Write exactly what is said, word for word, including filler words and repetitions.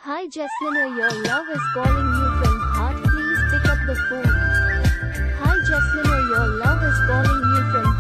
Hi Jeslina, your love is calling you from heart. Please pick up the phone. Hi Jeslina, your love is calling you from